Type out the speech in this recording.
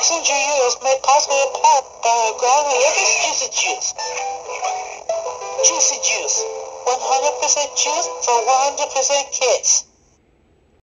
passenger use made possible in part by a ground Living Juicy Juice. Juicy Juice. 100% juice for 100% kids.